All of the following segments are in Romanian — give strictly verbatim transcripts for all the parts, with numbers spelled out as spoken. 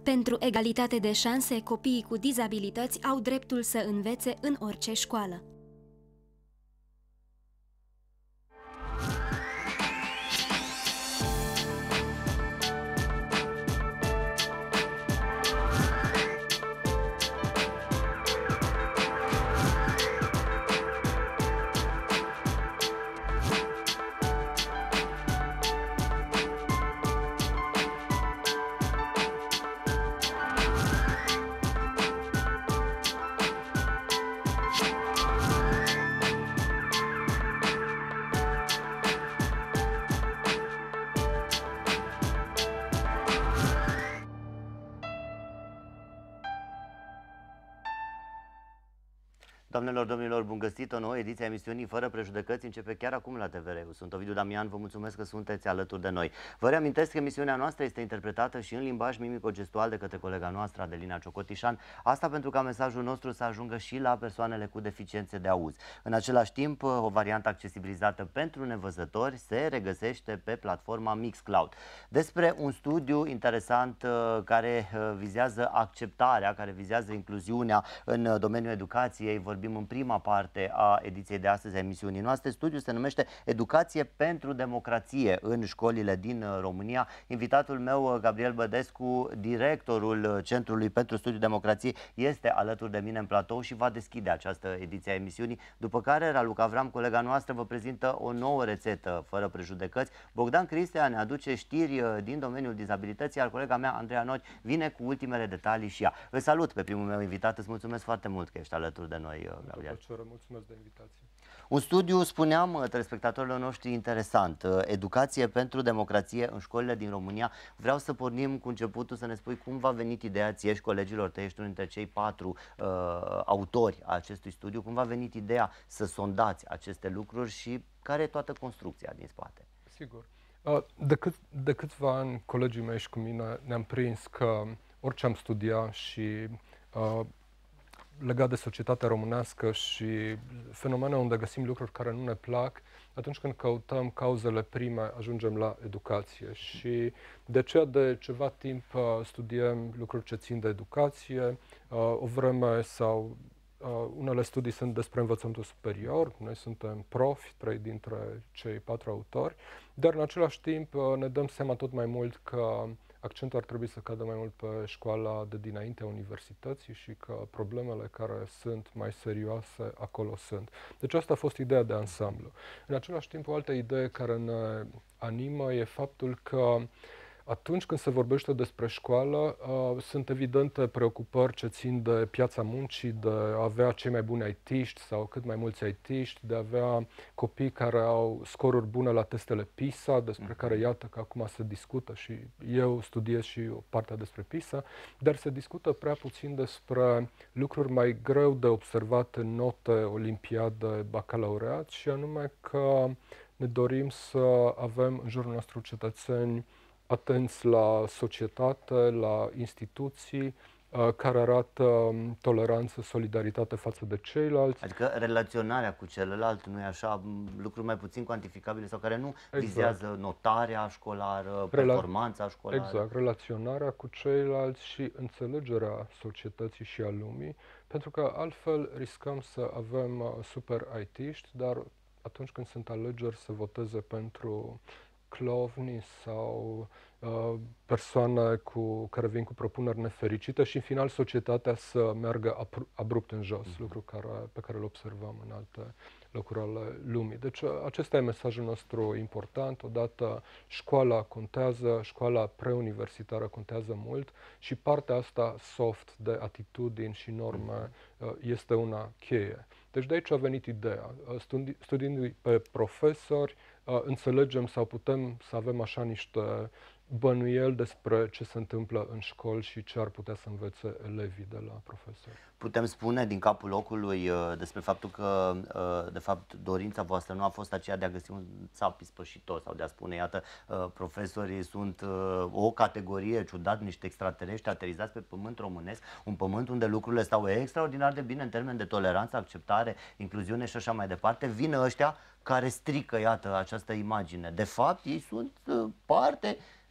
Pentru egalitate de șanse, copiii cu dizabilități au dreptul să învețe în orice școală. Doamnelor, domnilor, bun găsit! O nouă ediție a emisiunii Fără Prejudecăți începe chiar acum la T V R. Eu sunt Ovidiu Damian, vă mulțumesc că sunteți alături de noi. Vă reamintesc că emisiunea noastră este interpretată și în limbaj mimico-gestual de către colega noastră, Adelina Ciocotișan. Asta pentru ca mesajul nostru să ajungă și la persoanele cu deficiențe de auz. În același timp, o variantă accesibilizată pentru nevăzători se regăsește pe platforma Mixcloud. Despre un studiu interesant care vizează acceptarea, care vizează incluziunea în domeniul educației, vorbim în prima parte a ediției de astăzi a emisiunii noastre. Studiul se numește Educație pentru democrație în școlile din România. Invitatul meu, Gabriel Bădescu, directorul Centrului pentru Studiul Democrației, este alături de mine în platou și va deschide această ediție a emisiunii, după care Raluca Avram, colega noastră, vă prezintă o nouă rețetă fără prejudecăți. Bogdan Cristea ne aduce știri din domeniul dizabilității, iar colega mea, Andreea Nori, vine cu ultimele detalii și ea. Îl salut pe primul meu invitat, îți mulțumesc foarte mult că ești alături de noi, Gabriel. Mulțumesc de invitație. Un studiu, spuneam telespectatorilor noștri, interesant. Educație pentru democrație în școlile din România. Vreau să pornim cu începutul, să ne spui cum v-a venit ideea ție și colegilor tăi, ești unul dintre cei patru uh, autori a acestui studiu, cum v-a venit ideea să sondați aceste lucruri și care e toată construcția din spate? Sigur. De, cât, de câțiva ani, colegii mei și cu mine ne-am prins că orice am studiat și uh, legat de societatea românească și fenomene unde găsim lucruri care nu ne plac, atunci când căutăm cauzele prime, ajungem la educație. Și de aceea de ceva timp studiem lucruri ce țin de educație. O vreme sau unele studii sunt despre învățământul superior, noi suntem profi, trei dintre cei patru autori, dar în același timp ne dăm seama tot mai mult că accentul ar trebui să cadă mai mult pe școala de dinaintea universității și că problemele care sunt mai serioase acolo sunt. Deci asta a fost ideea de ansamblu. În același timp, o altă idee care ne animă e faptul că atunci când se vorbește despre școală, uh, sunt evidente preocupări ce țin de piața muncii, de a avea cei mai buni I T-ști sau cât mai mulți I T-ști, de a avea copii care au scoruri bune la testele PISA, despre care iată că acum se discută și eu studiez și o parte despre PISA, dar se discută prea puțin despre lucruri mai greu de observat în note, olimpiade, bacalaureat, și anume că ne dorim să avem în jurul nostru cetățeni atenți la societate, la instituții, uh, care arată um, toleranță, solidaritate față de ceilalți. Adică relaționarea cu celălalt, nu e așa, lucruri mai puțin cuantificabile sau care nu exact. vizează notarea școlară, Rela performanța școlară. Exact, relaționarea cu ceilalți și înțelegerea societății și a lumii, pentru că altfel riscăm să avem uh, super I T-ști, dar atunci când sunt alegeri să voteze pentru clovni sau uh, persoane cu, care vin cu propuneri nefericite și în final societatea să meargă abrupt în jos, mm-hmm. lucru care, pe care îl observăm în alte locuri ale lumii. Deci acesta e mesajul nostru important. Odată școala contează, școala preuniversitară contează mult și partea asta soft de atitudini și norme uh, este una cheie. Deci de aici a venit ideea. Studi studiindu-i pe profesori, Uh, înțelegem sau putem să avem așa niște bănuieli despre ce se întâmplă în școli și ce ar putea să învețe elevii de la profesori. Putem spune din capul locului uh, despre faptul că, uh, de fapt, dorința voastră nu a fost aceea de a găsi un țap ispășitor sau de a spune, iată, uh, profesorii sunt uh, o categorie ciudat, niște extraterestri aterizați pe pământ românesc, un pământ unde lucrurile stau extraordinar de bine în termen de toleranță, acceptare, incluziune și așa mai departe. Vin ăștia care strică, iată, această imagine. De fapt, ei sunt uh, parte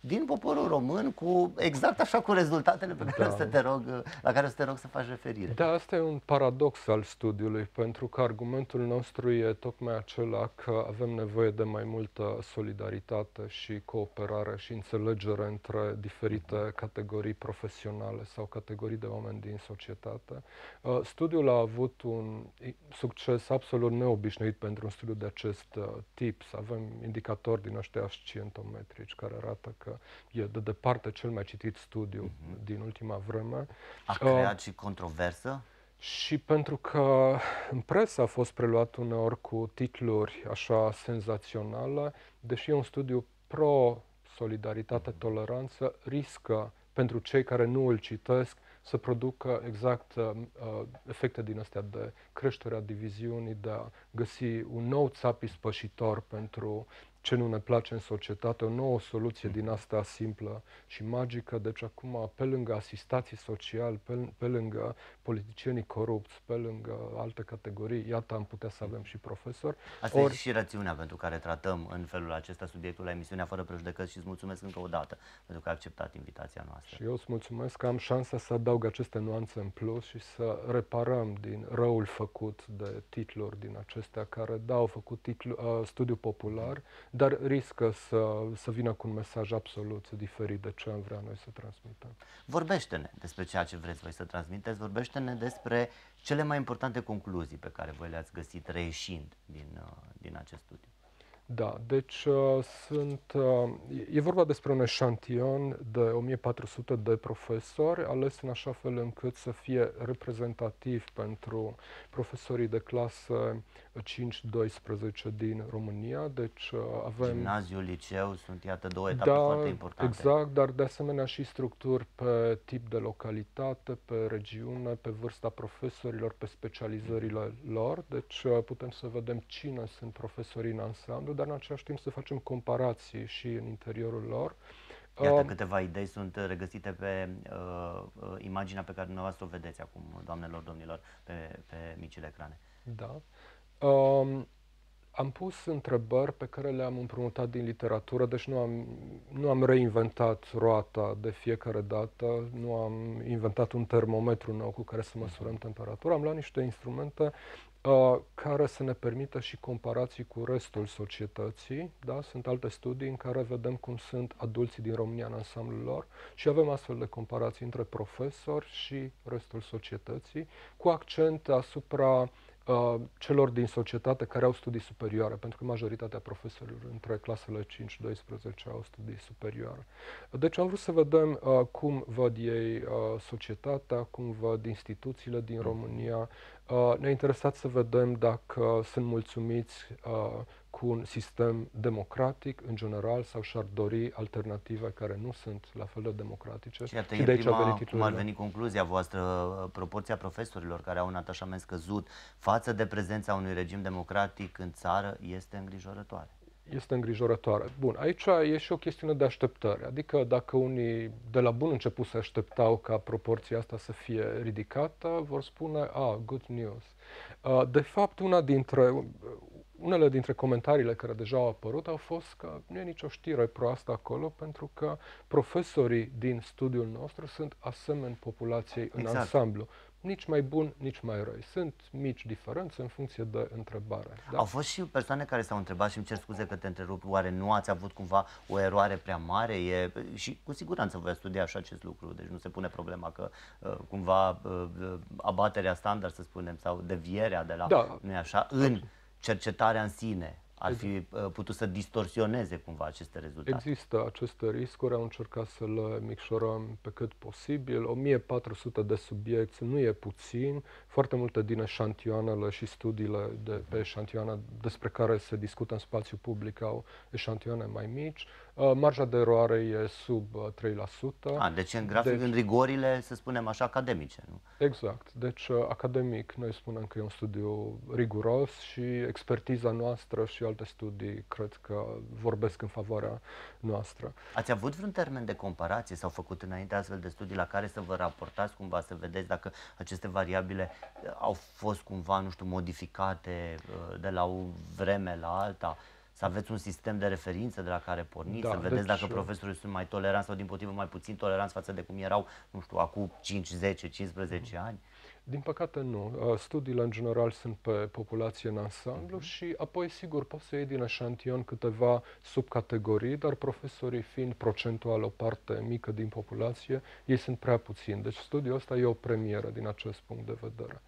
din poporul român, cu exact așa cu rezultatele pe care Da. să te rog, la care o să te rog să faci referire. Da, asta e un paradox al studiului, pentru că argumentul nostru e tocmai acela că avem nevoie de mai multă solidaritate și cooperare și înțelegere între diferite categorii profesionale sau categorii de oameni din societate. Uh, Studiul a avut un i- succes absolut neobișnuit pentru un studiu de acest uh, tip. Avem indicatori din ăștia scientometrici care arată că e de departe cel mai citit studiu din ultima vreme. A Uh, creat și controversă? Și pentru că în presă a fost preluat uneori cu titluri așa senzaționale, deși e un studiu pro-solidaritate, toleranță, riscă pentru cei care nu îl citesc să producă exact uh, uh, efecte din astea de creșterea diviziunii, de a găsi un nou țap ispășitor pentru ce nu ne place în societate, o nouă soluție din asta simplă și magică. Deci acum, pe lângă asistații sociali, pe, pe lângă politicienii corupți, pe lângă alte categorii, iată, am putea să avem și profesori. Asta Or... e și rațiunea pentru care tratăm în felul acesta subiectul la emisiunea Fără Prejudecăți și îți mulțumesc încă o dată pentru că ai acceptat invitația noastră. Și eu îți mulțumesc că am șansa să adaug aceste nuanțe în plus și să reparăm din răul făcut de titluri din acestea care, da, au făcut titlu, uh, studiu popular, dar riscă să, să vină cu un mesaj absolut diferit de ce am vrea noi să transmitem. Vorbește-ne despre ceea ce vreți voi să transmiteți, vorbește-ne despre cele mai importante concluzii pe care voi le-ați găsit reieșind din, uh, din acest studiu. Da, deci uh, sunt, uh, e vorba despre un eșantion de o mie patru sute de profesori ales în așa fel încât să fie reprezentativ pentru profesorii de clasă cinci doisprezece din România. Deci uh, avem... Gimnaziu, liceu, sunt iată două etape Da, foarte importante. exact, dar de asemenea și structuri pe tip de localitate, pe regiune, pe vârsta profesorilor, pe specializările lor. Deci uh, putem să vedem cine sunt profesorii în ansamblu, dar în același timp să facem comparații și în interiorul lor. Iată, Uh, câteva idei sunt regăsite pe uh, uh, imaginea pe care dumneavoastră o vedeți acum, doamnelor, domnilor, pe, pe micile ecrane. Da. Um, Am pus întrebări pe care le-am împrumutat din literatură, deci nu am, nu am reinventat roata de fiecare dată, nu am inventat un termometru nou cu care să măsurăm temperatura, am luat niște instrumente uh, care să ne permită și comparații cu restul societății. Da? Sunt alte studii în care vedem cum sunt adulții din România în ansamblul lor și avem astfel de comparații între profesori și restul societății, cu accent asupra Uh, celor din societate care au studii superioare, pentru că majoritatea profesorilor între clasele cinci doisprezece au studii superioare. Deci am vrut să vedem uh, cum văd ei uh, societatea, cum văd instituțiile din România. Uh, ne-a interesat să vedem dacă sunt mulțumiți uh, cu un sistem democratic în general sau și-ar dori alternative care nu sunt la fel de democratice. Și iată, și e de aici a prima, venit cum ar titlurile. veni concluzia voastră, proporția profesorilor care au un atașament scăzut față de prezența unui regim democratic în țară este îngrijorătoare. Este îngrijorătoare. Bun, aici e și o chestiune de așteptări. Adică dacă unii de la bun început se așteptau ca proporția asta să fie ridicată, vor spune, ah, good news. Uh, De fapt, una dintre, unele dintre comentariile care deja au apărut au fost că nu e nicio știre proastă acolo, pentru că profesorii din studiul nostru sunt asemeni populației în Exact. ansamblu. Nici mai bun, nici mai răi. Sunt mici diferențe în funcție de întrebare. Da? Au fost și persoane care s-au întrebat și îmi cer scuze că te întrerup, oare nu ați avut cumva o eroare prea mare? E, și cu siguranță voi studia și acest lucru, deci nu se pune problema că uh, cumva uh, abaterea standard, să spunem, sau devierea de la, Da. nu așa, în cercetarea în sine ar fi uh, putut să distorsioneze cumva aceste rezultate. Există aceste riscuri, am încercat să le micșorăm pe cât posibil. o mie patru sute de subiecte nu e puțin, foarte multe din eșantioanele și studiile de pe eșantioane despre care se discută în spațiu public au eșantioane mai mici. Uh, marja de eroare e sub uh, trei la sută. A, deci în grafic, Deci- în rigorile, să spunem așa, academice, nu? Exact. Deci, uh, academic, noi spunem că e un studiu riguros și expertiza noastră și alte studii cred că vorbesc în favoarea noastră. Ați avut vreun termen de comparație? S-au făcut înainte astfel de studii la care să vă raportați cumva, să vedeți dacă aceste variabile uh, au fost cumva, nu știu, modificate uh, de la o vreme la alta? să aveți un sistem de referință de la care porniți, Da, să vedeți deci, dacă profesorii sunt mai toleranți sau dimpotrivă mai puțin toleranți față de cum erau, nu știu, acum cinci, zece, cincisprezece ani? Din păcate nu. Studiile în general sunt pe populație în ansamblu uh-huh. și apoi sigur poți să iei din eșantion câteva subcategorii, dar profesorii fiind procentual o parte mică din populație, ei sunt prea puțini. Deci studiul ăsta e o premieră din acest punct de vedere.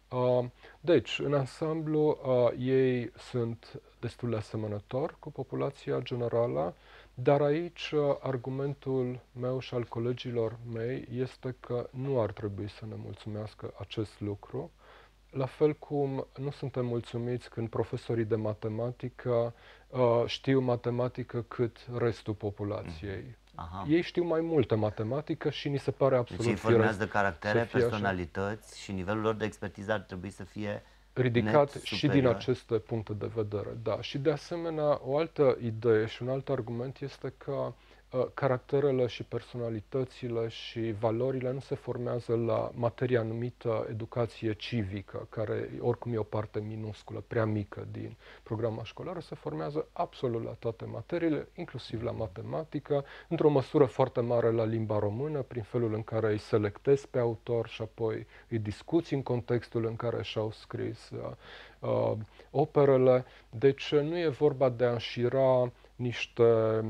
Deci, în ansamblu, ei sunt destul de asemănători cu populația generală, dar aici argumentul meu și al colegilor mei este că nu ar trebui să ne mulțumească acest lucru, la fel cum nu suntem mulțumiți când profesorii de matematică uh, știu matematică cât restul populației. Aha. Ei știu mai multă matematică și ni se pare absolut deci ei formează caractere, personalități așa. Și nivelul lor de expertiză ar trebui să fie ridicat și din aceste puncte de vedere. Da. Și de asemenea, o altă idee și un alt argument este că uh, caracterele și personalitățile și valorile nu se formează la materia numită educație civică, care oricum e o parte minusculă, prea mică din programa școlară, se formează absolut la toate materiile, inclusiv la matematică, într-o măsură foarte mare la limba română, prin felul în care îi selectezi pe autor și apoi îi discuți în contextul în care și-au scris uh, uh, operele. Deci nu e vorba de a înșira niște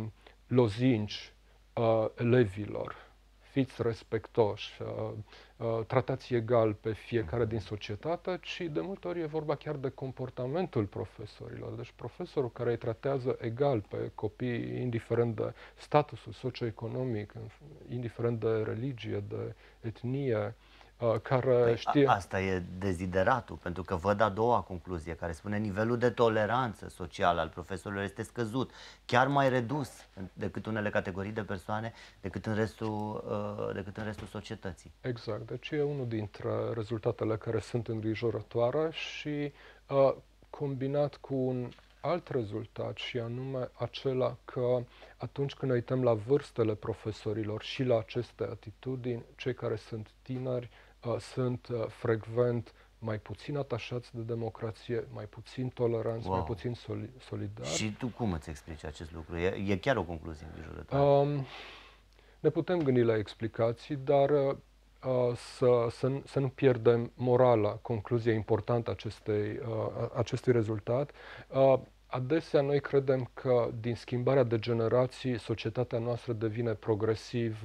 lozinci uh, elevilor, fiți respectoși, uh, uh, tratați egal pe fiecare din societate, ci de multe ori e vorba chiar de comportamentul profesorilor. Deci profesorul care îi tratează egal pe copii, indiferent de statusul socioeconomic, indiferent de religie, de etnie, care păi știe... A, asta e dezideratul, pentru că văd a doua concluzie, care spune nivelul de toleranță socială al profesorilor este scăzut, chiar mai redus decât unele categorii de persoane, decât în restul, uh, decât în restul societății. Exact, deci e unul dintre rezultatele care sunt îngrijorătoare și uh, combinat cu un alt rezultat, și anume acela că atunci când ne uităm la vârstele profesorilor și la aceste atitudini, cei care sunt tineri uh, sunt uh, frecvent mai puțin atașați de democrație, mai puțin toleranți, wow. mai puțin soli solidari. Și tu cum îți explici acest lucru? E, e chiar o concluzie îngrijorătoare. Um, ne putem gândi la explicații, dar uh, să, să, să nu pierdem morala, concluzia importantă acestei, uh, acestui rezultat. Uh, Adesea noi credem că din schimbarea de generații societatea noastră devine progresiv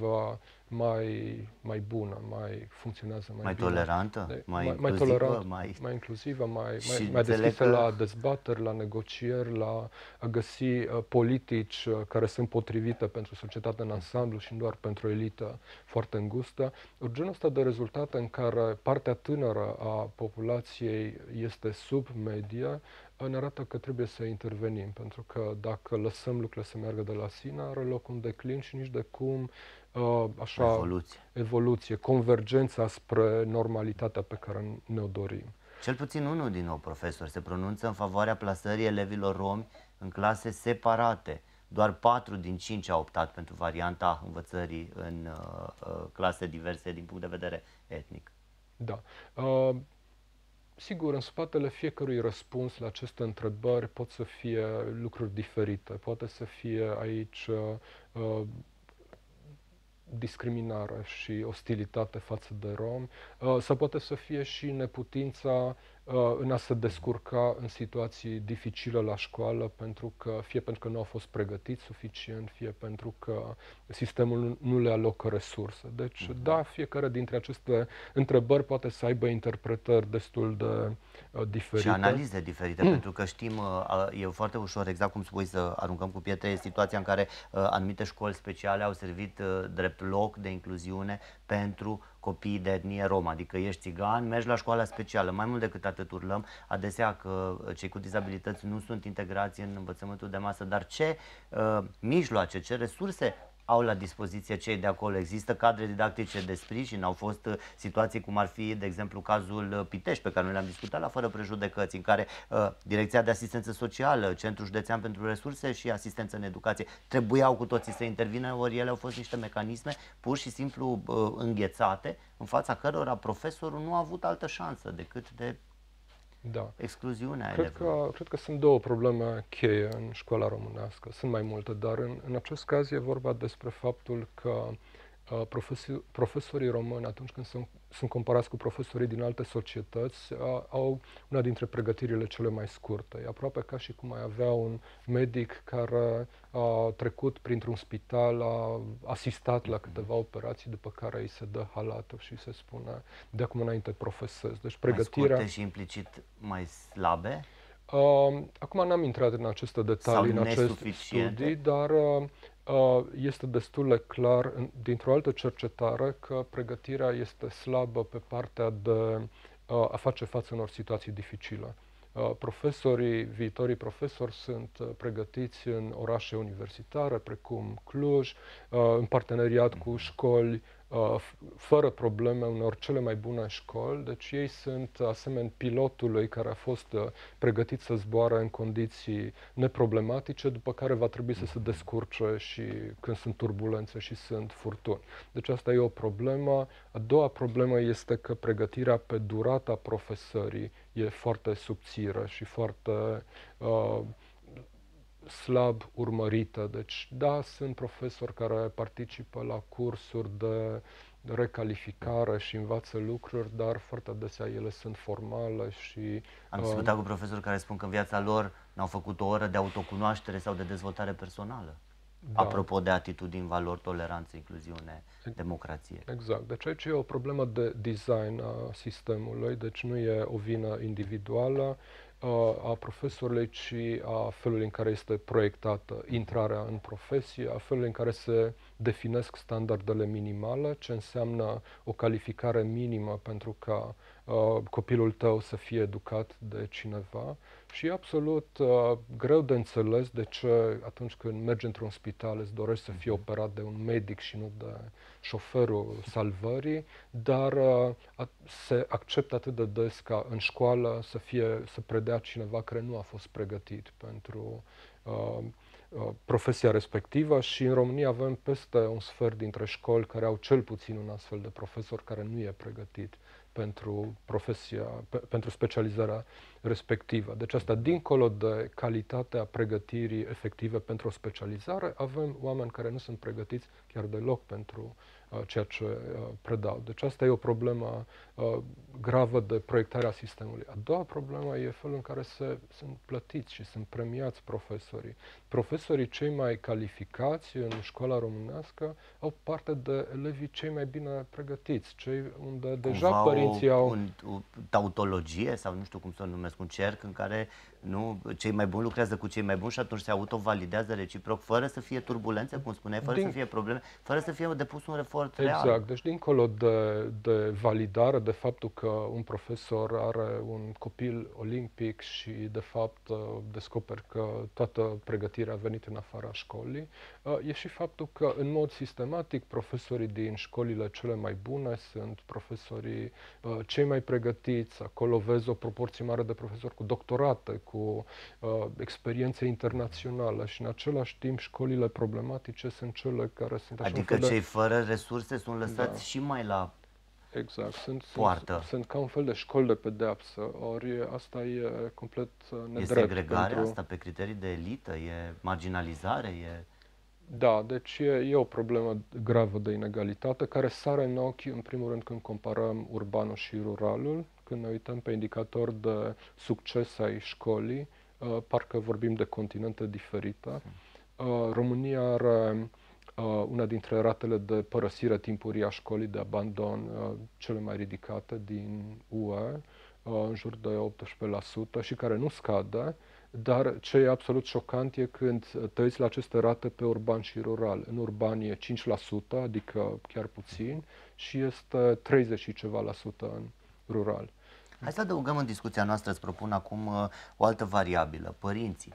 mai, mai bună, mai funcționează mai, mai bine. Tolerantă, de, mai, mai, inclusivă, mai tolerantă, mai... mai inclusivă, mai, mai, mai deschisă că... la dezbateri, la negocieri, la a găsi uh, politici uh, care sunt potrivite pentru societatea în ansamblu și nu doar pentru o elită foarte îngustă. Genul ăsta de rezultate în care partea tânără a populației este sub medie ne arată că trebuie să intervenim, pentru că dacă lăsăm lucrurile să meargă de la sine, are loc un declin și nici de cum uh, așa, evoluție. evoluție, convergența spre normalitatea pe care ne-o dorim. Cel puțin unul din nou profesori se pronunță în favoarea plasării elevilor romi în clase separate. Doar patru din cinci au optat pentru varianta învățării în uh, uh, clase diverse din punct de vedere etnic. Da. Uh, Sigur, în spatele fiecărui răspuns la aceste întrebări pot să fie lucruri diferite. Poate să fie aici uh, discriminare și ostilitate față de romi, uh, sau poate să fie și neputința uh, în a se descurca în situații dificile la școală, pentru că, fie pentru că nu au fost pregătiți suficient, fie pentru că sistemul nu le alocă resurse. Deci, uh-huh. da, fiecare dintre aceste întrebări poate să aibă interpretări destul de uh, diferite. Și analize diferite, mm. pentru că știm, uh, e foarte ușor, exact cum spui, să aruncăm cu pietre, e situația în care uh, anumite școli speciale au servit uh, drept loc de incluziune pentru copiii de etnie romă, adică ești țigan, mergi la școala specială. Mai mult decât atât urlăm adesea că cei cu dizabilități nu sunt integrați în învățământul de masă, dar ce uh, mijloace, ce resurse au la dispoziție cei de acolo? Există cadre didactice de sprijin? Au fost uh, situații cum ar fi, de exemplu, cazul uh, Pitești, pe care noi le-am discutat la Fără Prejudecăți, în care uh, Direcția de Asistență Socială, Centrul Județean pentru Resurse și Asistență în Educație trebuiau cu toții să intervină, ori ele au fost niște mecanisme pur și simplu uh, înghețate, în fața cărora profesorul nu a avut altă șansă decât de Da. excluziunea Cred elevilor. că, cred că sunt două probleme cheie în școala românească. Sunt mai multe, dar în, în acest caz e vorba despre faptul că uh, profesor, profesorii români, atunci când sunt, sunt comparați cu profesorii din alte societăți, uh, au una dintre pregătirile cele mai scurte. E aproape ca și cum ai avea un medic care a trecut printr-un spital, a asistat la câteva operații, după care îi se dă halatul și se spune de acum înainte profesezi. Deci pregătirea... Mai scurte și implicit mai slabe? Uh, acum n-am intrat în aceste detalii, în acest studii, dar uh, este destul de clar dintr-o altă cercetare că pregătirea este slabă pe partea de uh, a face față unor situații dificile. Uh, profesorii, viitorii profesori sunt uh, pregătiți în orașe universitare, precum Cluj, uh, în parteneriat cu școli, uh, fără probleme, unor cele mai bune școli. Deci ei sunt asemeni pilotului care a fost uh, pregătit să zboare în condiții neproblematice, după care va trebui să se descurce și când sunt turbulențe și sunt furtuni. Deci asta e o problemă. A doua problemă este că pregătirea pe durata profesării e foarte subțire și foarte uh, slab urmărită. Deci, da, sunt profesori care participă la cursuri de recalificare și învață lucruri, dar foarte adesea ele sunt formale și... Am discutat uh, cu profesori care spun că în viața lor n-au făcut o oră de autocunoaștere sau de dezvoltare personală. Da. Apropo de atitudini, valori, toleranță, incluziune, democrație. Exact. Deci aici e o problemă de design a sistemului, deci nu e o vină individuală a profesorului, ci a felului în care este proiectată intrarea în profesie, a felului în care se definesc standardele minimale, ce înseamnă o calificare minimă pentru ca uh, copilul tău să fie educat de cineva. Și e absolut uh, greu de înțeles de ce atunci când mergi într-un spital îți dorești să fii operat de un medic și nu de șoferul salvării, dar uh, se acceptă atât de des ca în școală să fie, să predea cineva care nu a fost pregătit pentru uh, uh, profesia respectivă și în România avem peste un sfert dintre școli care au cel puțin un astfel de profesor care nu e pregătit pentru profesia, pe, pentru specializarea respectivă. Deci asta, dincolo de calitatea pregătirii efective pentru o specializare, avem oameni care nu sunt pregătiți chiar deloc pentru uh, ceea ce uh, predau. Deci asta e o problemă uh, gravă de proiectarea sistemului. A doua problemă e felul în care se, sunt plătiți și sunt premiați profesorii. Profesorii cei mai calificați în școala românească au parte de elevii cei mai bine pregătiți, cei unde deja Cumva părinții o, au... Un, o tautologie sau nu știu cum să o numesc, un cerc în care nu, cei mai buni lucrează cu cei mai buni și atunci se autovalidează reciproc, fără să fie turbulențe, cum spuneai, fără Din... să fie probleme, fără să fie depus un efort exact. real. Deci dincolo de, de validare, de faptul că un profesor are un copil olimpic și de fapt descoperi că toată pregătirea a venit în afara școlii, e și faptul că în mod sistematic profesorii din școlile cele mai bune sunt profesorii cei mai pregătiți. Acolo vezi o proporție mare de profesori cu doctorate, cu uh, experiențe internaționale și în același timp școlile problematice sunt cele care sunt așa Adică de... cei fără resurse sunt lăsați da. și mai la Exact, sunt, poartă. Sunt, sunt ca un fel de școli de pedeapsă, ori asta e complet nedrept. E segregare pentru... asta pe criterii de elită, e marginalizare, e... Da, deci e, e o problemă gravă de inegalitate care sare în ochi, în primul rând, când comparăm urbanul și ruralul, când ne uităm pe indicatori de succes ai școlii, uh, parcă vorbim de continente diferite. Uh, România are uh, una dintre ratele de părăsire timpurie a școlii, de abandon, uh, cele mai ridicate din U E, uh, în jur de optsprezece la sută și care nu scade. Dar ce e absolut șocant e când te uiți la aceste rate pe urban și rural. În urban e cinci la sută, adică chiar puțin, și este treizeci și ceva la sută în rural. Hai să adăugăm în discuția noastră, îți propun acum o altă variabilă, părinții.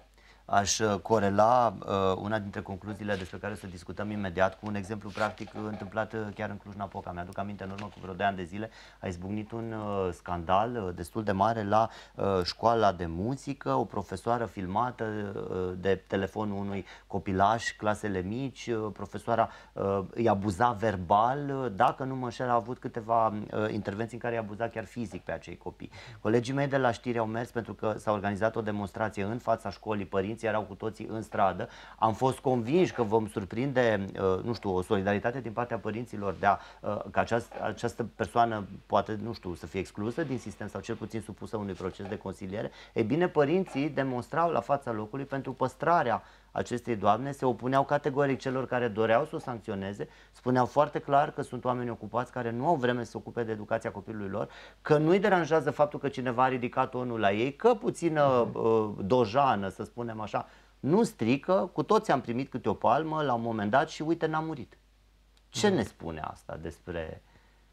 aș corela uh, una dintre concluziile despre care o să discutăm imediat cu un exemplu practic întâmplat chiar în Cluj-Napoca. Mi-aduc aminte, în urmă cu vreo doi ani de zile a izbucnit un uh, scandal uh, destul de mare la uh, școala de muzică, o profesoară filmată uh, de telefonul unui copilaș, clasele mici, uh, profesoara uh, îi abuza verbal, uh, dacă nu mă înșel a avut câteva uh, intervenții în care îi abuza chiar fizic pe acei copii. Colegii mei de la știri au mers pentru că s-a organizat o demonstrație în fața școlii, părinții erau cu toții în stradă. Am fost convinși că vom surprinde, nu știu, o solidaritate din partea părinților de a, că această, această persoană poate, nu știu, să fie exclusă din sistem sau cel puțin supusă unui proces de consiliere. Ei bine, părinții demonstrau la fața locului pentru păstrarea acestei doamne, se opuneau categoric celor care doreau să o sancționeze, spuneau foarte clar că sunt oameni ocupați care nu au vreme să se ocupe de educația copilului lor, că nu-i deranjează faptul că cineva a ridicat tonul la ei, că puțină uh, dojană, să spunem așa, nu strică, cu toți am primit câte o palmă la un moment dat și uite, n-a murit. Ce ne spune asta despre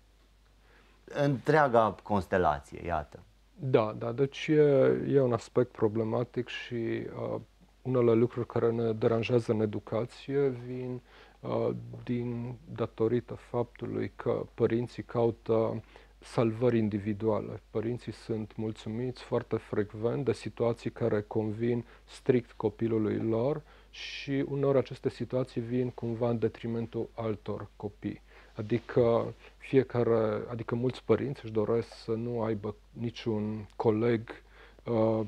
întreaga constelație, iată? Da, da, deci e, e un aspect problematic și uh, unele lucruri care ne deranjează în educație vin uh, din datorită faptului că părinții caută salvări individuale. Părinții sunt mulțumiți foarte frecvent de situații care convin strict copilului lor și uneori aceste situații vin cumva în detrimentul altor copii. Adică fiecare, adică mulți părinți își doresc să nu aibă niciun coleg, uh,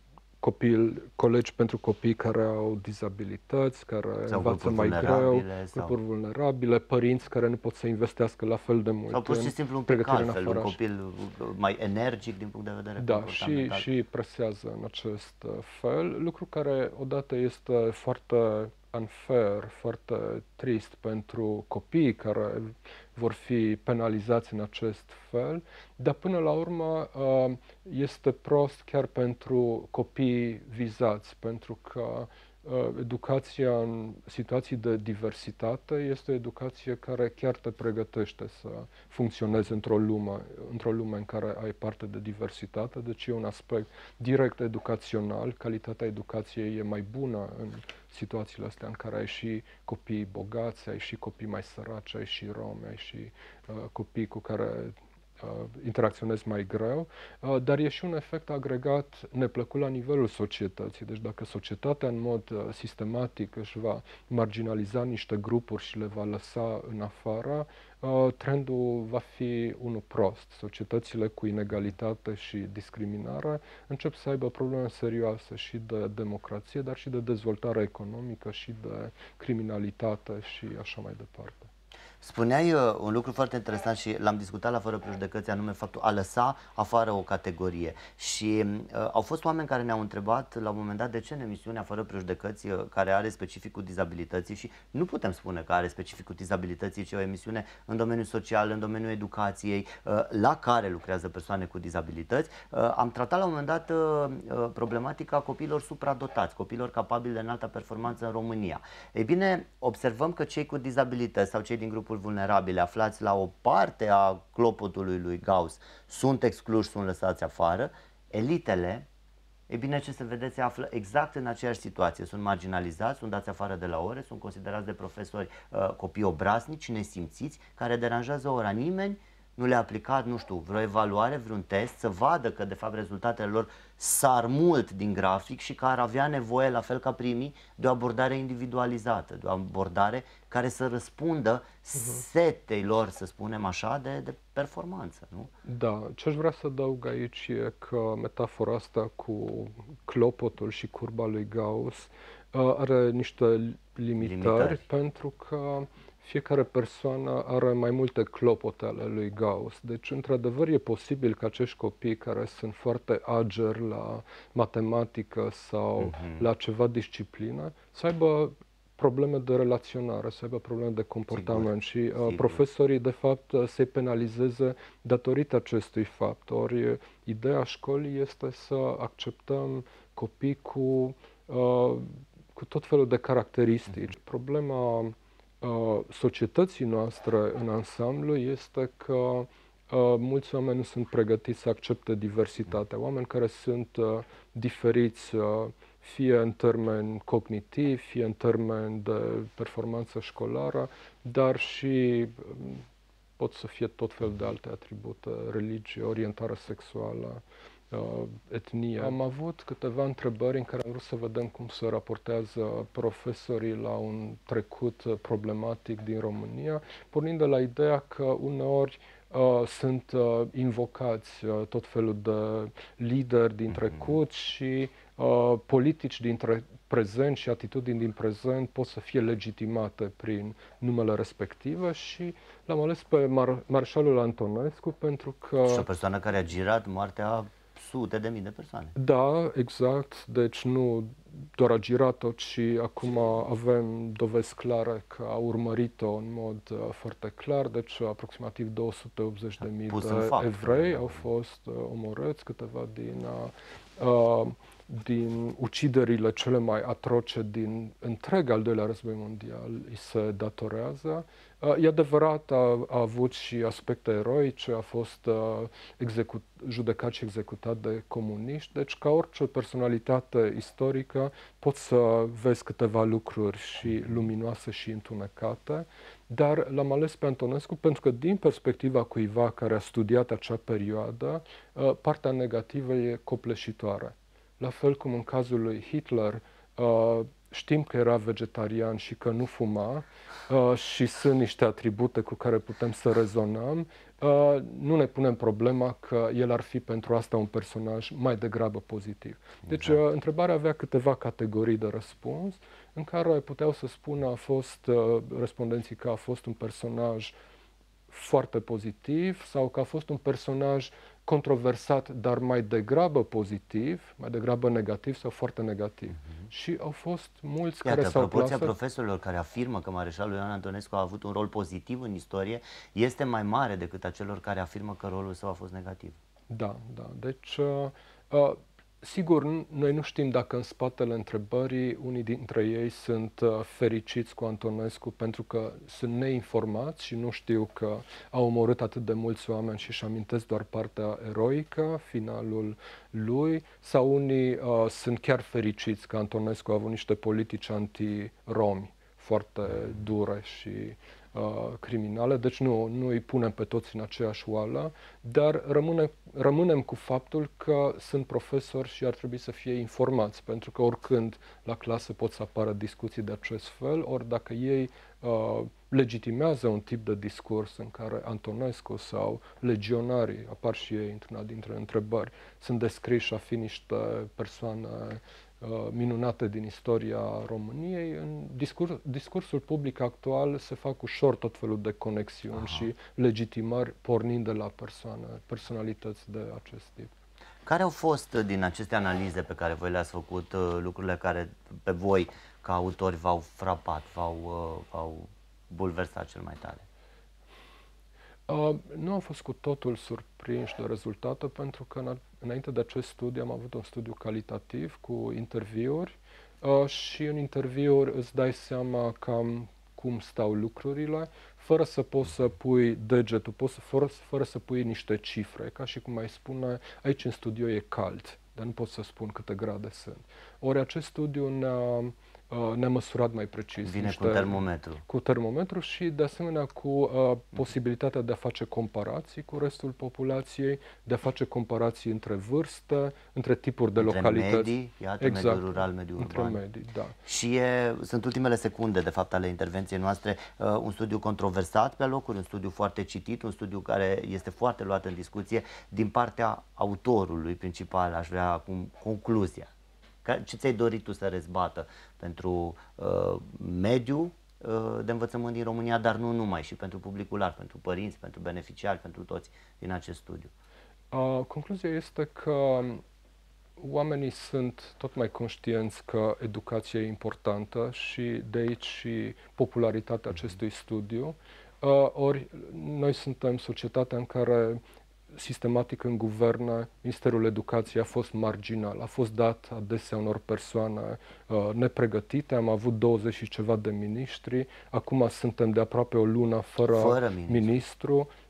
copil, colegi pentru copii care au dizabilități, care sau învață mai greu, sau... grupuri vulnerabile, părinți care nu pot să investească la fel de mult. Sau pur și simplu un pic altfel, un copil mai energic din punct de vedere da, și, și presează în acest fel, lucru care odată este foarte unfair, foarte trist pentru copiii care vor fi penalizați în acest fel, dar până la urmă este prost chiar pentru copiii vizați, pentru că educația în situații de diversitate este o educație care chiar te pregătește să funcționezi într-o lume, într-o lume în care ai parte de diversitate, deci e un aspect direct educațional. Calitatea educației e mai bună în situațiile astea în care ai și copii bogați, ai și copii mai săraci, ai și romi, ai și uh, copii cu care Uh, interacționezi mai greu, uh, dar e și un efect agregat neplăcut la nivelul societății. Deci dacă societatea în mod uh, sistematic își va marginaliza niște grupuri și le va lăsa în afară, uh, trendul va fi unul prost. Societățile cu inegalitate și discriminare încep să aibă probleme serioase și de democrație, dar și de dezvoltare economică și de criminalitate și așa mai departe. Spuneai uh, un lucru foarte interesant și l-am discutat la Fără Prejudecăți, anume faptul a lăsa afară o categorie. Și uh, au fost oameni care ne-au întrebat la un moment dat de ce în emisiunea Fără Prejudecăți, uh, care are specificul dizabilității, și nu putem spune că are specificul dizabilității, ci o emisiune în domeniul social, în domeniul educației, uh, la care lucrează persoane cu dizabilități, uh, am tratat la un moment dat uh, uh, problematica copiilor supradotați, copiilor capabili de înaltă performanță în România. Ei bine, observăm că cei cu dizabilități sau cei din grupul vulnerabile aflați la o parte a clopotului lui Gauss sunt excluși, sunt lăsați afară. Elitele, e bine, ce se vede, se află exact în aceeași situație. Sunt marginalizați, sunt dați afară de la ore, sunt considerați de profesori uh, copii obraznici, nesimțiți, care deranjează ora. Nimeni nu le-a aplicat, nu știu, vreo evaluare, vreun test, să vadă că de fapt rezultatele lor sar mult din grafic și că ar avea nevoie, la fel ca primii, de o abordare individualizată, de o abordare care să răspundă uh-huh. setei lor, să spunem așa, de, de performanță, nu? Da, ce aș vrea să adaug aici e că metafora asta cu clopotul și curba lui Gauss uh, are niște limitări, limitări, pentru că fiecare persoană are mai multe clopote ale lui Gauss. Deci, într-adevăr, e posibil că acești copii care sunt foarte ageri la matematică sau uh-huh. la ceva disciplină să aibă probleme de relaționare, să aibă probleme de comportament. Sigur. Și uh, profesorii, de fapt, se penalizeze datorită acestui fapt. Ori ideea școlii este să acceptăm copii cu, uh, cu tot felul de caracteristici. Uh-huh. Problema Uh, societății noastre în ansamblu este că uh, mulți oameni nu sunt pregătiți să accepte diversitatea. Oameni care sunt uh, diferiți uh, fie în termeni cognitivi, fie în termeni de performanță școlară, dar și pot să fie tot fel de alte atribute, religie, orientare sexuală, etnie. Am avut câteva întrebări în care am vrut să vedem cum se raportează profesorii la un trecut problematic din România, pornind de la ideea că uneori uh, sunt uh, invocați uh, tot felul de lideri din trecut și uh, politici din tre- prezent și atitudini din prezent pot să fie legitimate prin numele respective și l-am ales pe Mar- Marșalul Antonescu pentru că... Și o persoană care a girat moartea sute de mii de persoane. Da, exact. Deci nu doar a girat-o, ci acum avem dovezi clare că a urmărit-o în mod uh, foarte clar. Deci aproximativ două sute optzeci de mii de evrei au fost uh, omorâți, câteva din, uh, uh, din uciderile cele mai atroce din întreg al doilea război mondial îi se datorează. Uh, e adevărat, a, a avut și aspecte eroice, a fost uh, execut, judecat și executat de comuniști, deci ca orice personalitate istorică poți să vezi câteva lucruri și luminoase și întunecate, dar l-am ales pe Antonescu pentru că din perspectiva cuiva care a studiat acea perioadă, uh, partea negativă e copleșitoare. La fel cum în cazul lui Hitler, uh, știm că era vegetarian și că nu fuma uh, și sunt niște atribute cu care putem să rezonăm, uh, nu ne punem problema că el ar fi pentru asta un personaj mai degrabă pozitiv. Deci uh, întrebarea avea câteva categorii de răspuns în care puteau să spună a fost, uh, respondenții că a fost un personaj foarte pozitiv sau că a fost un personaj controversat, dar mai degrabă pozitiv, mai degrabă negativ sau foarte negativ. Mm-hmm. Și au fost mulți Iată, care s-au proporția plasat... profesorilor care afirmă că Mareșalul Ioan Antonescu a avut un rol pozitiv în istorie este mai mare decât a celor care afirmă că rolul său a fost negativ. Da, da. Deci, uh, uh, sigur, noi nu știm dacă în spatele întrebării unii dintre ei sunt uh, fericiți cu Antonescu pentru că sunt neinformați și nu știu că au omorât atât de mulți oameni și își amintesc doar partea eroică, finalul lui, sau unii uh, sunt chiar fericiți că Antonescu a avut niște politici anti-romi foarte dure și uh, criminale, deci nu, nu îi punem pe toți în aceeași oală, dar rămâne, rămânem cu faptul că sunt profesori și ar trebui să fie informați, pentru că oricând la clasă pot să apară discuții de acest fel, ori dacă ei uh, legitimează un tip de discurs în care Antonescu sau legionarii, apar și ei într-una dintre întrebări, sunt descriși a fi niște persoane minunate din istoria României, în discurs, discursul public actual se fac ușor tot felul de conexiuni Aha. și legitimări pornind de la persoane, personalități de acest tip. Care au fost din aceste analize pe care voi le-ați făcut lucrurile care pe voi ca autori v-au frapat, v-au, v-au bulversat cel mai tare? Uh, nu am fost cu totul surprinși de rezultate pentru că înainte de acest studiu am avut un studiu calitativ cu interviuri uh, și în interviuri îți dai seama cam cum stau lucrurile, fără să poți să pui degetul, poți să, fără, fără să pui niște cifre, ca și cum ai spune, aici în studio e cald, dar nu pot să spun câte grade sunt. Ori acest studiu ne-a ne-a măsurat mai precis. Vine niște, cu termometru. Cu termometru și, de asemenea, cu uh, posibilitatea de a face comparații cu restul populației, de a face comparații între vârste, între tipuri de între localități. Medii, iată, exact, mediul rural, mediul între urban. medii, da. Și e, sunt ultimele secunde, de fapt, ale intervenției noastre. Uh, un studiu controversat pe locuri, un studiu foarte citit, un studiu care este foarte luat în discuție din partea autorului principal. Aș vrea acum concluzia. Ce ți-ai dorit tu să răzbată pentru uh, mediul uh, de învățământ din România, dar nu numai, și pentru publicul larg, pentru părinți, pentru beneficiari, pentru toți din acest studiu? Uh, concluzia este că oamenii sunt tot mai conștienți că educația e importantă și de aici și popularitatea acestui studiu. Uh, ori noi suntem societatea în care sistematic în guverne, Ministerul Educației a fost marginal, a fost dat adesea unor persoane uh, nepregătite, am avut douăzeci și ceva de miniștri, acum suntem de aproape o lună fără, fără ministru. ministru,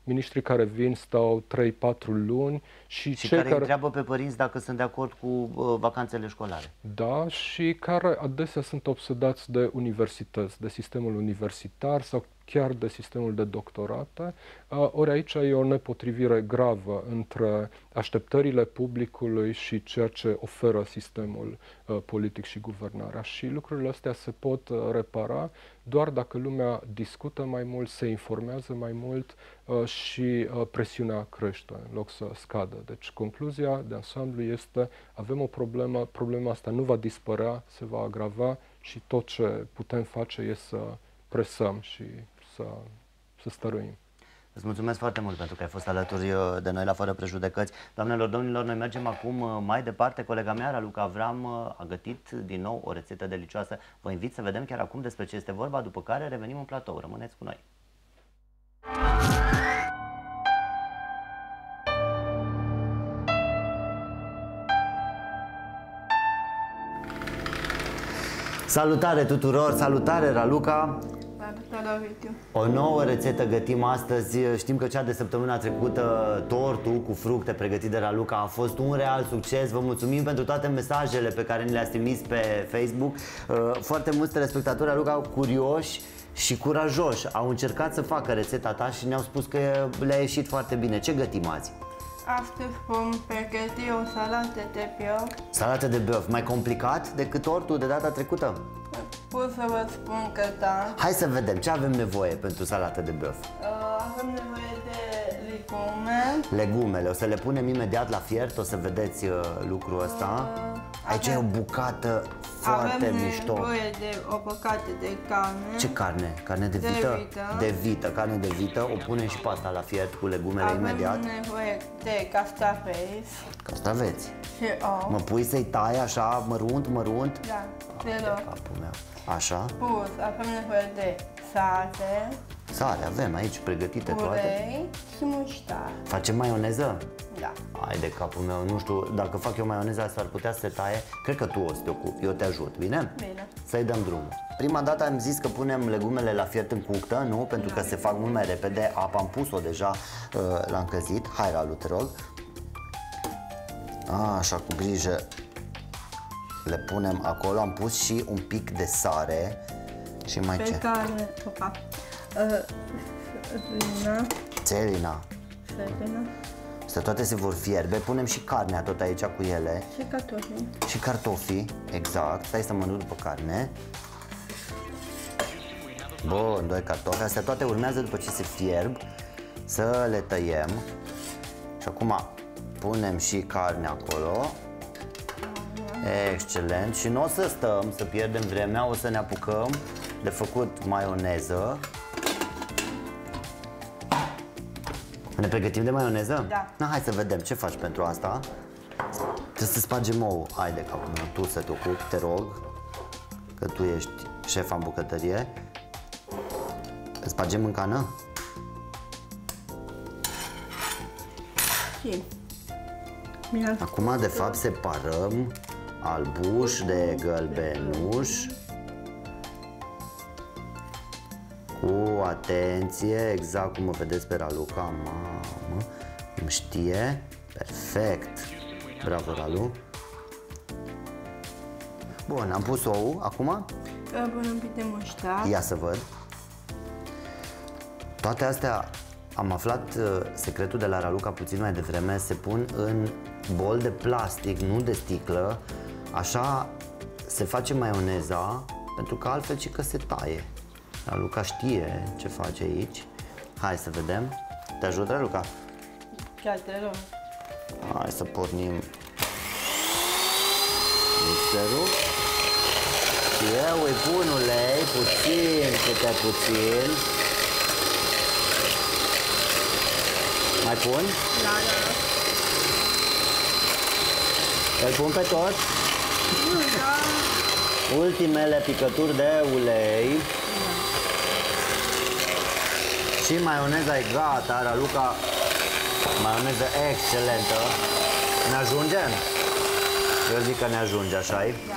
miniștrii care vin stau trei patru luni și, și cei care care întreabă pe părinți dacă sunt de acord cu uh, vacanțele școlare. Da, și care adesea sunt obsedați de universități, de sistemul universitar sau chiar de sistemul de doctorate. Ori aici e o nepotrivire gravă între așteptările publicului și ceea ce oferă sistemul politic și guvernarea. Și lucrurile astea se pot repara doar dacă lumea discută mai mult, se informează mai mult și presiunea crește în loc să scadă. Deci concluzia de ansamblu este: avem o problemă, problema asta nu va dispărea, se va agrava și tot ce putem face este să presăm și să, să stăruim. Îți mulțumesc foarte mult pentru că ai fost alături de noi la Fără Prejudecăți. Doamnelor, domnilor, noi mergem acum mai departe. Colega mea, Raluca Avram, a gătit din nou o rețetă delicioasă. Vă invit să vedem chiar acum despre ce este vorba, după care revenim în platou. Rămâneți cu noi! Salutare tuturor! Salutare, Raluca! O nouă rețetă gătim astăzi. Știm că cea de săptămâna trecută, tortul cu fructe pregătit de Raluca, a fost un real succes. Vă mulțumim pentru toate mesajele pe care ni le-ați trimis pe Facebook. Foarte mulți telespectatori, Raluca, curioși și curajoși au încercat să facă rețeta ta și ne-au spus că le-a ieșit foarte bine. Ce gătim azi? Astăzi vom pregăti o salată de băf. Salată de băf, mai complicat decât tortul de data trecută? Pot să vă spun că da. Hai să vedem ce avem nevoie pentru salată de băf. Uh, avem nevoie de legume. Legumele, o să le punem imediat la fiert, o să vedeți uh, lucrul ăsta. Uh, Aici avem, e o bucată foarte avem mișto. Avem nevoie de o bucată de carne. Ce carne? Carne de De vită? vită. De vită, carne de vită. O punem și pe asta la fiert cu legumele avem imediat. Avem nevoie de castraveți. Castraveți. Și ouă. Mă pui să-i tai așa, mărunt, mărunt? Da, te De rog. capul meu. Așa. Pus, avem nevoie de sare, Sare avem aici pregătite toate. ulei și muștar. Facem maioneză? Da. Hai de capul meu, nu știu, dacă fac eu maioneza asta ar putea să se taie. Cred că tu o să te ocupi, eu te ajut, bine? Bine. Să-i dăm drumul. Prima dată am zis că punem legumele la fiert în cuctă, nu? Pentru că se fac mult mai repede. Apa am pus-o deja, uh, l-am încălzit. Hai, Ralu, te rog. A, așa, cu grijă. Le punem acolo, am pus și un pic de sare. Și mai Pe ce? care, opa, uh, țelina, Țelina. țelina Astea toate se vor fierbe. Punem și carnea tot aici cu ele. și cartofi. Și cartofii, exact. Stai să mă duc după carne. Bun, doi cartofi. Astea toate urmează după ce se fierb să le tăiem. Și acum punem și carnea acolo. Excelent. Și nu o să stăm să pierdem vremea, o să ne apucăm de făcut maioneză. Ne pregătim de maioneză? Da. Na, hai să vedem ce faci pentru asta. Trebuie să spargem ou. Hai de capul meu, tu să te ocupi, te rog, că tu ești șefa în bucătărie. Îl spargem în cană? Și bine. Acum, de fapt, separăm albuș de gălbenuș. Cu atenție, exact cum o vedeți pe Raluca. Mamă, îmi știe. Perfect. Bravo, Ralu. Bun, am pus ou. Acum? Pun un pic de muștar. Ia să văd. Toate astea, am aflat uh, secretul de la Raluca puțin mai devreme, se pun în bol de plastic, nu de sticlă. Așa se face maioneza, pentru că altfel și că se taie. Raluca știe ce face aici. Hai să vedem. Te ajut, Raluca? Chiar te rog. Hai să pornim mixerul. Și eu îi pun ulei, puțin, câte puțin. Mai pun? Da, da. Îl pun pe tot. Da. Ultimele picături de ulei. Și maioneza e gata, Raluca. Maioneză excelentă. Ne ajunge? Eu zic că ne ajunge, așa-i? Da.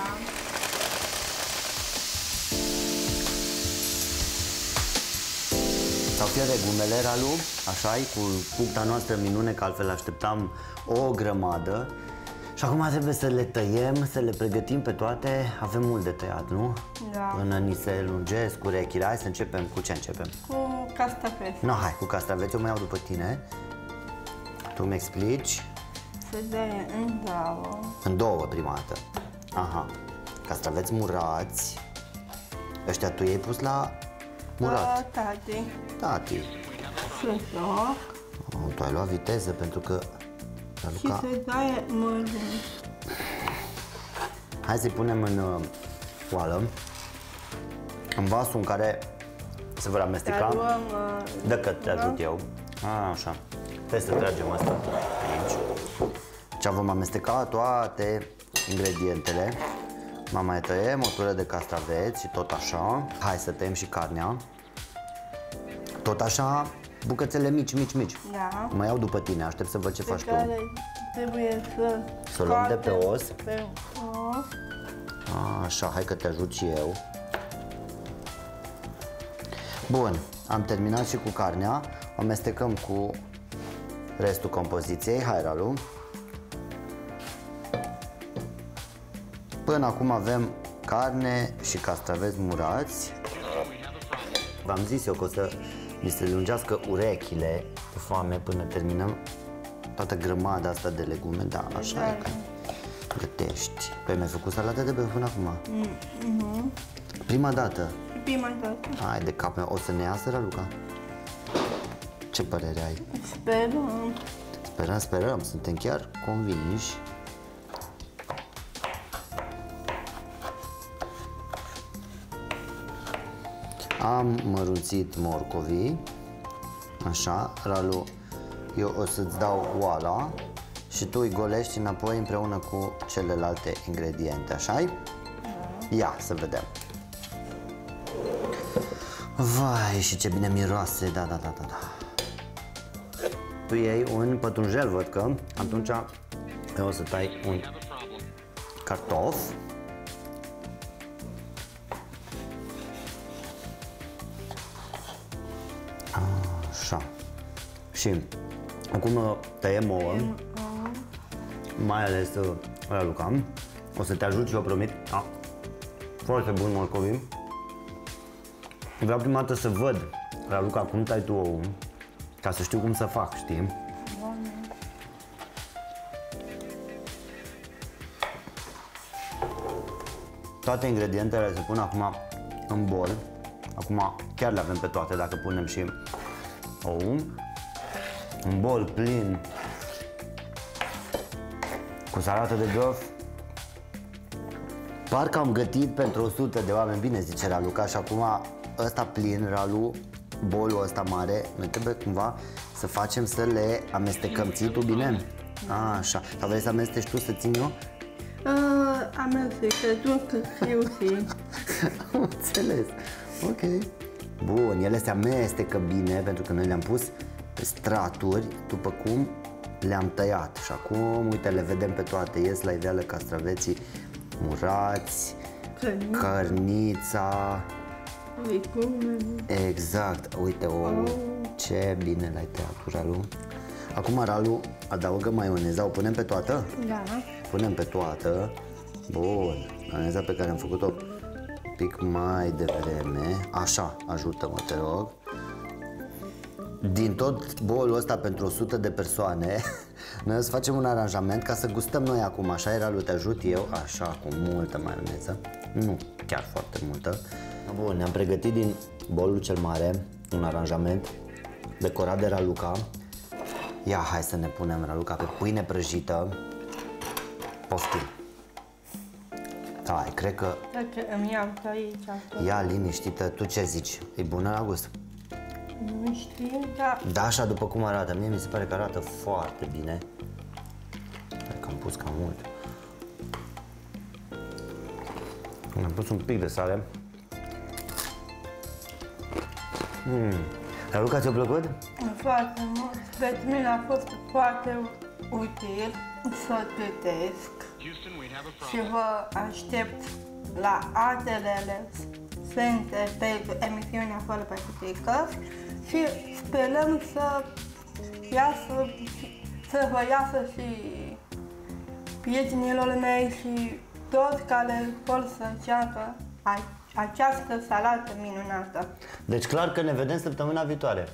S-au fiert legumele, Ralu, așa-i, cu puncta noastră minune, că altfel așteptam o grămadă. Și acum trebuie să le tăiem, să le pregătim pe toate. Avem mult de tăiat, nu? Da. Până ni se lungesc urechile. Hai să începem. Cu ce începem? Cu castraveți. No, hai, cu castraveți. Eu mă iau după tine. Tu mi explici. Se dă în două. În două prima dată. Aha. Castraveți murați. Ăștia tu i-ai pus la murat. Da, tati. Tati. Susoc. Oh, tu ai luat viteză pentru că... Și se dă mărunt. Hai să-i punem în uh, oală. În vasul în care se vor amesteca. Dar luăm, uh, Dacă te ajut eu. A, așa. Trebuie să tragem asta aici. Și vom amesteca toate ingredientele. Mai tăiem o tură de castraveți și tot așa. Hai să tăiem și carnea. Tot așa, bucățele mici, mici, mici. Da. Mă iau după tine, aștept să văd ce Pe faci tu. care trebuie să Să o luăm de pe scoatem os? Pe os. A, așa, hai că te ajut și eu. Bun, am terminat și cu carnea. Amestecăm cu restul compoziției. Hai, Ralu. Până acum avem carne și castraveți murați. V-am zis eu că o să mi se lungească urechile de foame până terminăm toată grămada asta de legume. Da, așa e că gătești. Păi mi-ai făcut salată de băie până acum? Mm-hmm. Prima dată. Prima dată. Hai de cap meu. O să ne iasă, Raluca? Ce părere ai? Sperăm. Sperăm, sperăm. Suntem chiar convinși. Am mărunțit morcovii. Așa, Ralu, eu o să-ți dau oala și tu îi golești înapoi împreună cu celelalte ingrediente, așa-i? Da. Ia, să vedem. Vai, și ce bine miroase, da, da, da, da, da. Tu iei un pătrunjel, văd că, atunci eu o să tai un cartof. Așa. Și acum tăiem ouă, mai ales Raluca. O să te ajut și eu, promit. Ah. Foarte bun morcovii. Vreau prima dată să văd, Raluca, cum tai tu ouă, ca să știu cum să fac, știi? Toate ingredientele se pun acum în bol. Acum chiar le avem pe toate dacă punem și ou. Un bol plin cu salată de găf. Parcă am gătit pentru o sută de oameni, bine zice Raluca, și acum ăsta plin, Ralu, bolul ăsta mare, noi trebuie cumva să facem să le amestecăm. Ții tu bine? A, așa. Sau vrei să amesteci tu, să țin eu? Uh, amestecă, că știu și. Am înțeles. Ok. Bun, ele se amestecă bine pentru că noi le-am pus pe straturi după cum le-am tăiat. Și acum, uite, le vedem pe toate. Ies la iveală castraveții murați, Cărnița. cărnița. Legume. Exact. Uite, o, Oh. ce bine l-ai tăiat, Ralu. Acum, Ralu, adaugă maioneza. O punem pe toată? Da. Punem pe toată. Bun. Maioneza pe care am făcut-o un pic mai devreme. Așa, ajută-mă, te rog. Din tot bolul ăsta pentru o sută de persoane, noi o să facem un aranjament ca să gustăm noi acum. Așa era, lui, te ajut eu. Așa, cu multă maioneză. Nu chiar foarte multă. Bun, ne-am pregătit din bolul cel mare un aranjament decorat de Raluca. Ia, hai să ne punem, Raluca, pe pâine prăjită. Poftim. Hai, cred că... Dacă îmi iau pe aici acolo. Ia liniștită, tu ce zici? E bună la gust? Nu știu, dar Da, așa după cum arată. Mie mi se pare că arată foarte bine. Hai că am pus cam mult. Am pus un pic de sare. Mm. Raluca, ți-a plăcut? foarte mult. Pentru mine a fost foarte util să gătesc și vă aștept la altele sfinte pe emisiunea Fără Păcutică și sperăm să iasă, să vă iasă și prietenilor mei și toți care vor să înceapă această salată minunată. Deci clar că ne vedem săptămâna viitoare.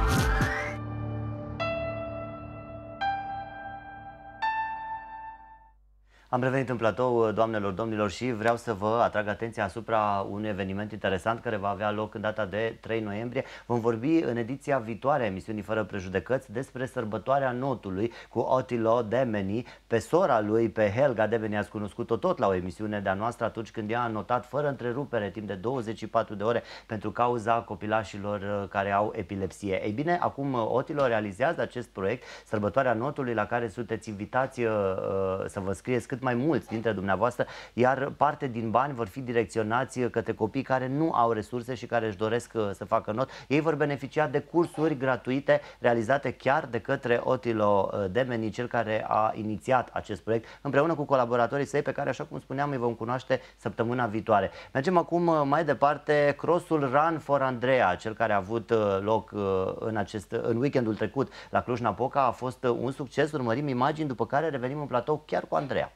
Am revenit în platou, doamnelor, domnilor, și vreau să vă atrag atenția asupra unui eveniment interesant care va avea loc în data de trei noiembrie. Vom vorbi în ediția viitoare a emisiunii Fără Prejudecăți despre sărbătoarea notului cu Attilo Demeni. Pe sora lui, pe Helga Demeni, ați cunoscut-o tot la o emisiune de-a noastră atunci când ea a notat fără întrerupere timp de douăzeci și patru de ore pentru cauza copilașilor care au epilepsie. Ei bine, acum Attilo realizează acest proiect, Sărbătoarea Notului, la care sunteți invitați uh, să vă scrieți cât mai mulți dintre dumneavoastră, iar parte din bani vor fi direcționați către copii care nu au resurse și care își doresc să facă not. Ei vor beneficia de cursuri gratuite realizate chiar de către Attilo Demeni, cel care a inițiat acest proiect, împreună cu colaboratorii săi, pe care, așa cum spuneam, îi vom cunoaște săptămâna viitoare. Mergem acum mai departe. Crossul Run for Andreea, cel care a avut loc în, acest, în weekendul trecut la Cluj-Napoca, a fost un succes. Urmărim imagini, după care revenim în platou chiar cu Andreea.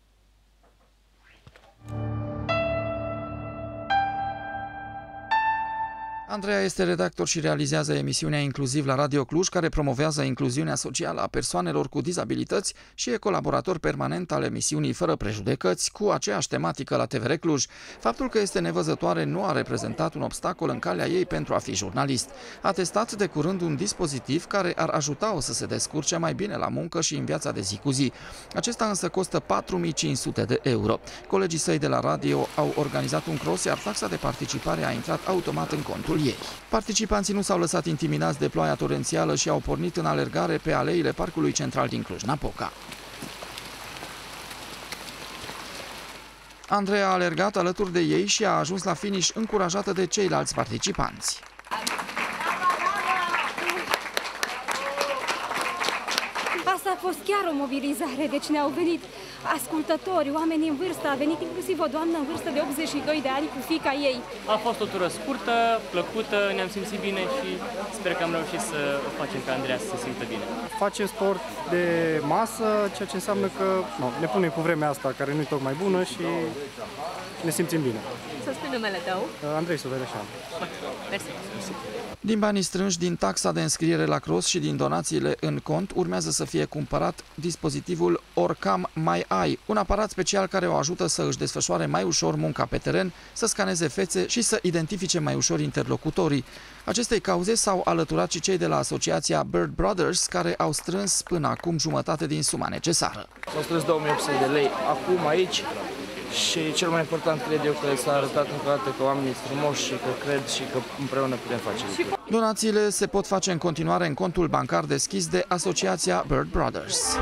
Andreea este redactor și realizează emisiunea Incluziv la Radio Cluj, care promovează incluziunea socială a persoanelor cu dizabilități și e colaborator permanent al emisiunii Fără Prejudecăți cu aceeași tematică la T V R Cluj. Faptul că este nevăzătoare nu a reprezentat un obstacol în calea ei pentru a fi jurnalist. A testat de curând un dispozitiv care ar ajuta-o să se descurce mai bine la muncă și în viața de zi cu zi. Acesta însă costă patru mii cinci sute de euro. Colegii săi de la radio au organizat un cross, iar taxa de participare a intrat automat în contul ei. Participanții nu s-au lăsat intimidați de ploaia torențială și au pornit în alergare pe aleile Parcului Central din Cluj-Napoca. Andreea a alergat alături de ei și a ajuns la finish încurajată de ceilalți participanți. Asta a fost chiar o mobilizare, deci ne-au venit ascultători, oameni în vârstă, a venit inclusiv o doamnă în vârstă de optzeci și doi de ani cu fiica ei. A fost o tură scurtă, plăcută, ne-am simțit bine și sper că am reușit să facem ca Andreea să se simtă bine. Facem sport de masă, ceea ce înseamnă că no, ne punem cu vremea asta care nu e tocmai bună și ne simțim bine. Să spui numele tău? Andrei Suveleșan. Mersi. Din banii strânși din taxa de înscriere la cross și din donațiile în cont, urmează să fie cumpărat dispozitivul Orcam My Eye, un aparat special care o ajută să își desfășoare mai ușor munca pe teren, să scaneze fețe și să identifice mai ușor interlocutorii. Acestei cauze s-au alăturat și cei de la asociația Bird Brothers, care au strâns până acum jumătate din suma necesară. S-au strâns două mii opt sute de lei acum aici. Și cel mai important cred eu că s-a arătat încă o dată că oamenii sunt frumoși și că cred și că împreună putem face lucruri. Donațiile se pot face în continuare în contul bancar deschis de asociația Bird Brothers.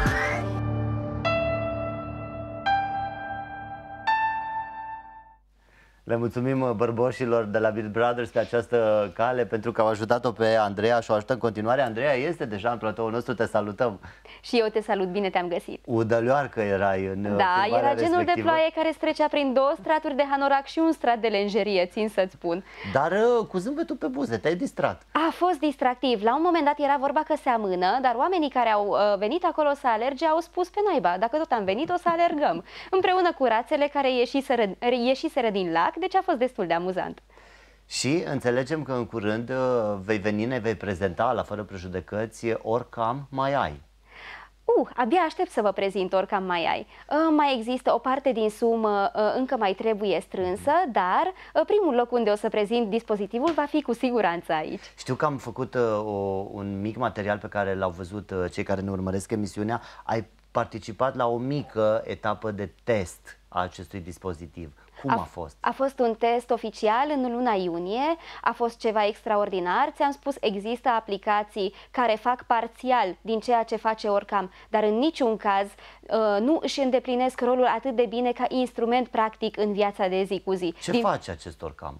Le mulțumim bărboșilor de la Bird Brothers pe această cale pentru că au ajutat-o pe Andreea și o ajută în continuare. Andreea este deja în platoul nostru, te salutăm. Și eu te salut, bine te-am găsit. Udălioarcă erai în Da, era genul respectivă. De ploaie care strecea prin două straturi de hanorac și un strat de lenjerie, țin să-ți spun. Dar cu zâmbetul pe buze, te-ai distrat. A fost distractiv. La un moment dat era vorba că se amână, dar oamenii care au uh, venit acolo să alerge au spus pe naiba, dacă tot am venit o să alergăm. Împreună cu rațele care ieșiseră, ieșiseră din lac, deci a fost destul de amuzant. Și înțelegem că în curând vei veni, ne vei prezenta la Fără Prejudecăți Orcam My Eye. Uh, abia aștept să vă prezint Orcam My Eye. Uh, mai există o parte din sumă, uh, încă mai trebuie strânsă, dar uh, primul loc unde o să prezint dispozitivul va fi cu siguranță aici. Știu că am făcut uh, o, un mic material pe care l-au văzut uh, cei care ne urmăresc emisiunea. Ai participat la o mică etapă de test a acestui dispozitiv. Cum a, a fost? A fost un test oficial în luna iunie, a fost ceva extraordinar. Ți-am spus, există aplicații care fac parțial din ceea ce face Orcam, dar în niciun caz uh, nu își îndeplinesc rolul atât de bine ca instrument practic în viața de zi cu zi. Ce din... face acest Orcam?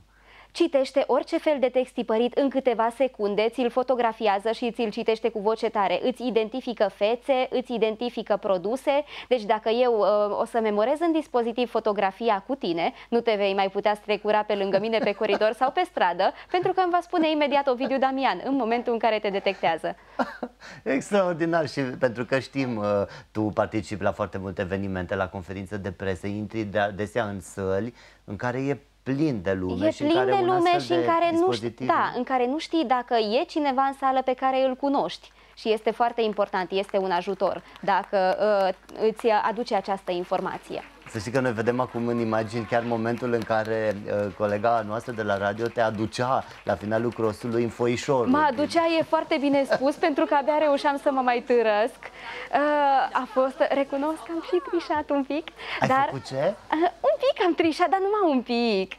Citește orice fel de text tipărit în câteva secunde, ți-l fotografiază și ți-l citește cu voce tare. Îți identifică fețe, îți identifică produse. Deci dacă eu uh, o să memorez în dispozitiv fotografia cu tine, nu te vei mai putea strecura pe lângă mine pe coridor sau pe stradă, pentru că îmi va spune imediat Ovidiu Damian în momentul în care te detectează. Extraordinar, și pentru că știm, uh, tu participi la foarte multe evenimente, la conferințe de presă, intri de adesea în săli în care e plin de lume e și plin în care de lume și în care, nu știi, da, în care nu știi dacă e cineva în sală pe care îl cunoști. Și este foarte important, este un ajutor dacă uh, îți aduce această informație. Să știi că noi vedem acum în imagini chiar momentul în care uh, colega noastră de la radio te aducea la finalul crossului în foișor. Mă aducea, e foarte bine spus, pentru că abia reușeam să mă mai târăsc. Uh, a fost, recunosc că am și trișat un pic. Ai dar, făcut ce? Uh, un pic am trișat, dar numai un pic.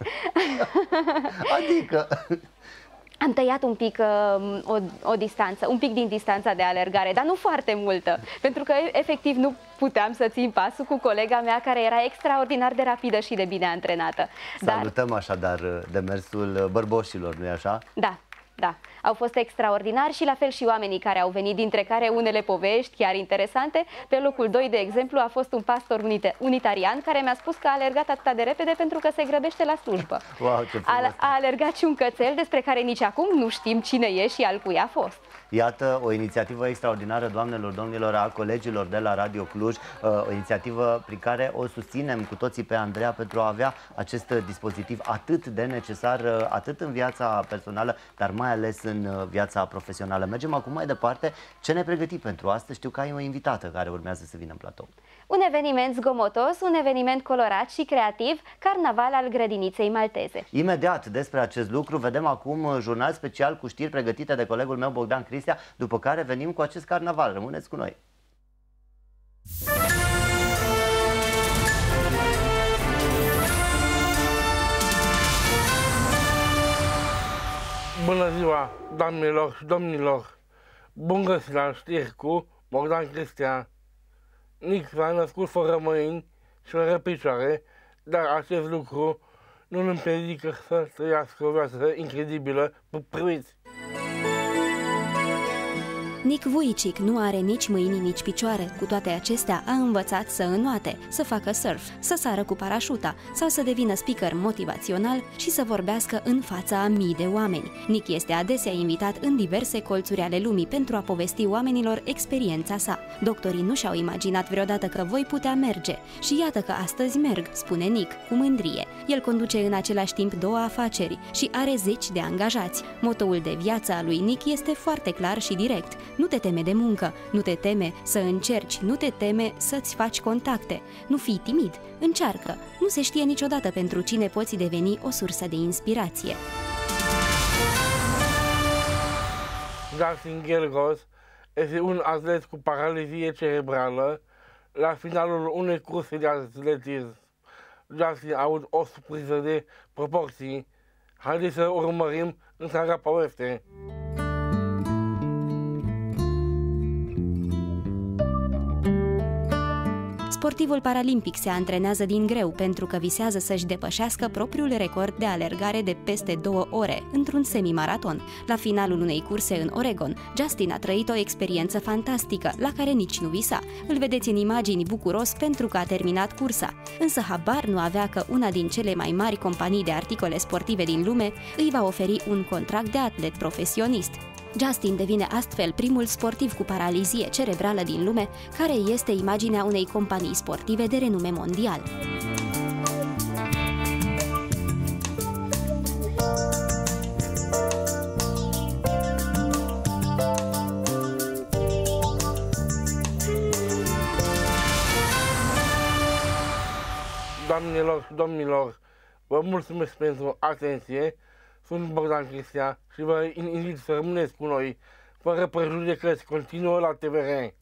Adică... Am tăiat un pic uh, o, o distanță, un pic din distanța de alergare, dar nu foarte multă, pentru că efectiv nu puteam să țin pasul cu colega mea, care era extraordinar de rapidă și de bine antrenată. Salutăm dar... așadar demersul bărboșilor, nu-i așa? Da. Da, au fost extraordinari și la fel și oamenii care au venit, dintre care unele povești chiar interesante. Pe locul doi, de exemplu, a fost un pastor unitarian care mi-a spus că a alergat atât de repede pentru că se grăbește la slujbă. Wow, ce a, a alergat și un cățel despre care nici acum nu știm cine e și al cui a fost. Iată o inițiativă extraordinară, doamnelor, domnilor, a colegilor de la Radio Cluj, o inițiativă prin care o susținem cu toții pe Andreea pentru a avea acest dispozitiv atât de necesar, atât în viața personală, dar mai ales în viața profesională. Mergem acum mai departe. Ce ne pregăti pentru astăzi? Știu că ai o invitată care urmează să vină în platou. Un eveniment zgomotos, un eveniment colorat și creativ, carnaval al grădiniței malteze. Imediat despre acest lucru vedem acum jurnal special cu știri pregătite de colegul meu Bogdan Cristea, după care venim cu acest carnaval. Rămâneți cu noi! Bună ziua, doamnelor și domnilor! Bun găsit la știri cu Bogdan Cristea. Nic s-a născut fără mâini și fără picioare, dar acest lucru nu îl împiedică să trăiască o viață incredibilă. Priviți! Nic Vujicic nu are nici mâini, nici picioare. Cu toate acestea, a învățat să înoate, să facă surf, să sară cu parașuta sau să devină speaker motivațional și să vorbească în fața a mii de oameni. Nic este adesea invitat în diverse colțuri ale lumii pentru a povesti oamenilor experiența sa. Doctorii nu și-au imaginat vreodată că voi putea merge. Și iată că astăzi merg, spune Nic, cu mândrie. El conduce în același timp două afaceri și are zeci de angajați. Motoul de viață al lui Nic este foarte clar și direct. Nu te teme de muncă, nu te teme să încerci, nu te teme să-ți faci contacte. Nu fii timid, încearcă. Nu se știe niciodată pentru cine poți deveni o sursă de inspirație. Justin Gelgos este un atlet cu paralizie cerebrală la finalul unei curse de atletism. Justin a avut o surpriză de proporții. Haideți să urmărim întreaga poveste. Sportivul paralimpic se antrenează din greu pentru că visează să-și depășească propriul record de alergare de peste două ore într-un semimaraton. La finalul unei curse în Oregon, Justin a trăit o experiență fantastică, la care nici nu visa. Îl vedeți în imagini bucuros pentru că a terminat cursa. Însă habar nu avea că una din cele mai mari companii de articole sportive din lume îi va oferi un contract de atlet profesionist. Justin devine astfel primul sportiv cu paralizie cerebrală din lume, care este imaginea unei companii sportive de renume mondial. Doamnelor și domnilor, vă mulțumesc pentru atenție. Sunt Bogdan Cristea și vă invit să rămâneți cu noi, fără prejudecăți, continuă la T V R.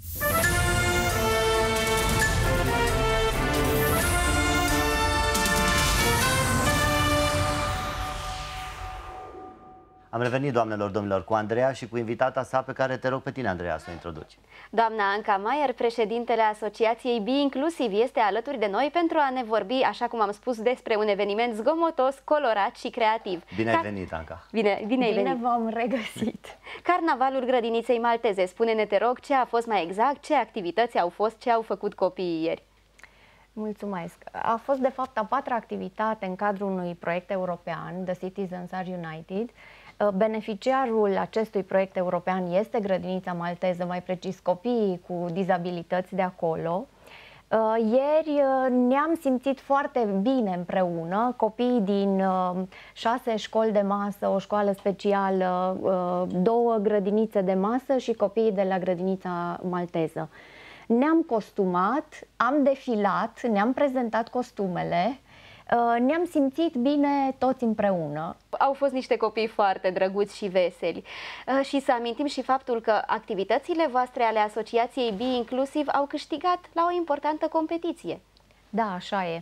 Am revenit, doamnelor, domnilor, cu Andreea și cu invitata sa, pe care te rog pe tine, Andreea, să o introduci. Doamna Anca Maier, președintele Asociației Be Inclusiv, este alături de noi pentru a ne vorbi, așa cum am spus, despre un eveniment zgomotos, colorat și creativ. Bine ai venit, Anca! Bine, bine ai venit! Bine v-am regăsit! Carnavalul Grădiniței Malteze. Spune-ne, te rog, ce a fost mai exact, ce activități au fost, ce au făcut copiii ieri? Mulțumesc! A fost, de fapt, a patra activitate în cadrul unui proiect european, The Citizens Are United. Beneficiarul acestui proiect european este Grădinița Malteză, mai precis copiii cu dizabilități de acolo. Ieri ne-am simțit foarte bine împreună, copiii din șase școli de masă, o școală specială, două grădinițe de masă și copiii de la Grădinița Malteză. Ne-am costumat, am defilat, ne-am prezentat costumele, ne-am simțit bine toți împreună. Au fost niște copii foarte drăguți și veseli. Și să amintim și faptul că activitățile voastre ale Asociației Be Inclusiv au câștigat la o importantă competiție. Da, așa e.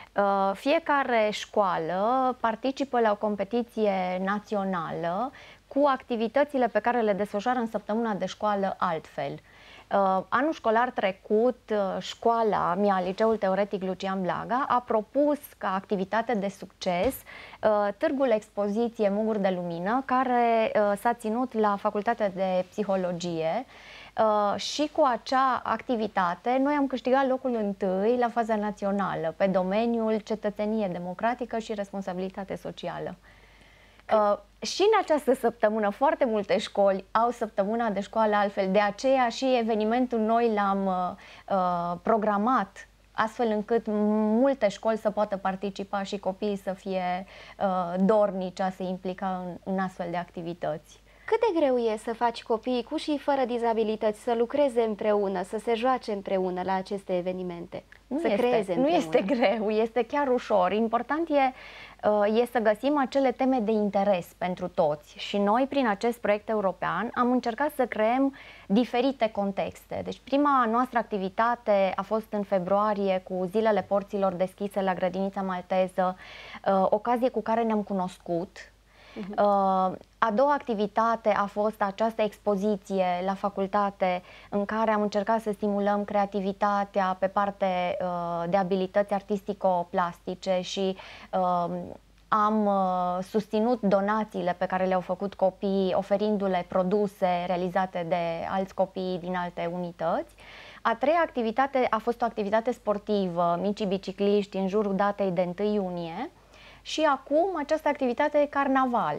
Fiecare școală participă la o competiție națională cu activitățile pe care le desfășoară în săptămâna de școală altfel. Uh, anul școlar trecut, uh, școala mea, Liceul Teoretic Lucian Blaga, a propus ca activitate de succes uh, târgul expoziție Muguri de Lumină, care uh, s-a ținut la Facultatea de Psihologie. Uh, și cu acea activitate noi am câștigat locul întâi la faza națională pe domeniul cetățenie democratică și responsabilitate socială. Uh, și în această săptămână foarte multe școli au săptămâna de școală altfel, de aceea și evenimentul noi l-am uh, programat astfel încât multe școli să poată participa și copiii să fie uh, dornici a se implica în, în astfel de activități. Cât de greu e să faci copiii cu și fără dizabilități să lucreze împreună, să se joace împreună la aceste evenimente? Nu să este, creeze nu este greu, este chiar ușor. Important e, e să găsim acele teme de interes pentru toți. Și noi, prin acest proiect european, am încercat să creăm diferite contexte. Deci prima noastră activitate a fost în februarie cu Zilele Porților deschise la Grădinița Malteză, ocazie cu care ne-am cunoscut. Uh-huh. A doua activitate a fost această expoziție la facultate în care am încercat să stimulăm creativitatea pe parte uh, de abilități artistico-plastice și uh, am uh, susținut donațiile pe care le-au făcut copiii, oferindu-le produse realizate de alți copii din alte unități. A treia activitate a fost o activitate sportivă, micii bicicliști în jurul datei de întâi iunie. Și acum această activitate e carnaval.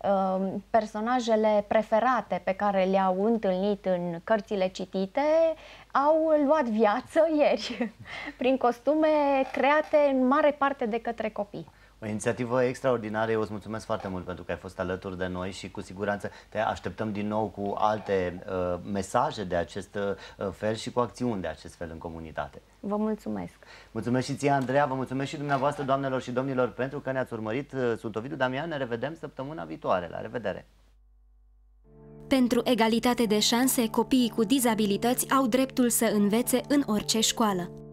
Personajele preferate pe care le-au întâlnit în cărțile citite au luat viață ieri, prin costume create în mare parte de către copii. O inițiativă extraordinară, eu îți mulțumesc foarte mult pentru că ai fost alături de noi și cu siguranță te așteptăm din nou cu alte uh, mesaje de acest uh, fel și cu acțiuni de acest fel în comunitate. Vă mulțumesc! Mulțumesc și ție, Andreea, vă mulțumesc și dumneavoastră, doamnelor și domnilor, pentru că ne-ați urmărit. Sunt Ovidiu Damian, ne revedem săptămâna viitoare. La revedere! Pentru egalitate de șanse, copiii cu dizabilități au dreptul să învețe în orice școală.